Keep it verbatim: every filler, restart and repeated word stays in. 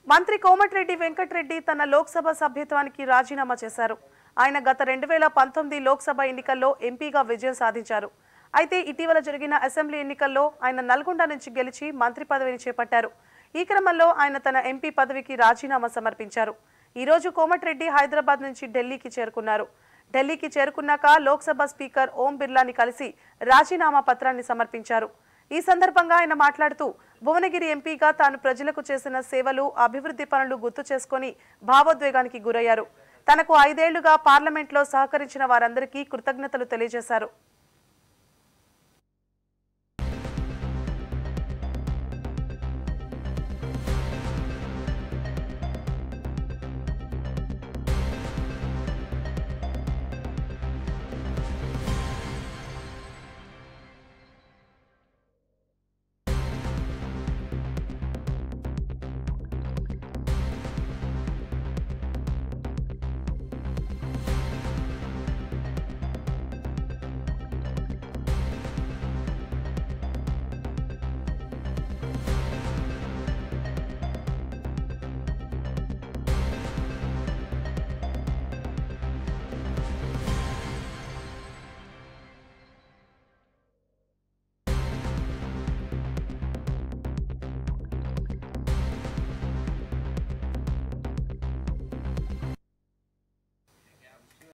మంత్రి కోమటిరెడ్డి వెంకట్ రెడ్డి తన లోక్సభ సభ్యత్వానికి రాజీనామా చేశారు. ఆయన గత రెండు వేల పంతొమ్మిది లోక్సభ ఎన్నికల్లో ఎంపీగా విజయం సాధించారు. అయితే ఇటీవల జరిగిన అసెంబ్లీ ఎన్నికల్లో ఆయన నల్గొండ నుంచి గెలిచి మంత్రి పదవిని చేపట్టారు. ఈ క్రమంలో ఆయన తన ఎంపీ పదవికి రాజీనామా సమర్పించారు. ఈ రోజు కోమటిరెడ్డి హైదరాబాద్ నుంచి ఢిల్లీకి చేరుకున్నారు. ఢిల్లీకి చేరుకున్నాక లోక్సభ స్పీకర్ ఓం బిర్లాని కలిసి రాజీనామా పత్రాన్ని సమర్పించారు. ఈ సందర్భంగా ఆయన మాట్లాడుతూ భువనగిరి ఎంపీగా తాను ప్రజలకు చేసిన సేవలు, అభివృద్ధి పనులు గుర్తు చేసుకుని భావోద్వేగానికి గురయ్యారు. తనకు ఐదేళ్లుగా పార్లమెంట్లో సహకరించిన వారందరికీ కృతజ్ఞతలు తెలియజేశారు.